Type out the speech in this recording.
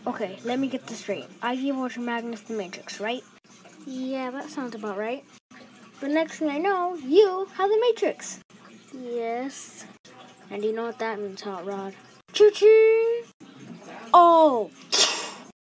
Okay, let me get this straight. I gave UltraMagnus the Matrix, right? Yeah, that sounds about right. But next thing I know, you have the Matrix. Yes. And you know what that means, Hot Rod? Choo-choo! Oh!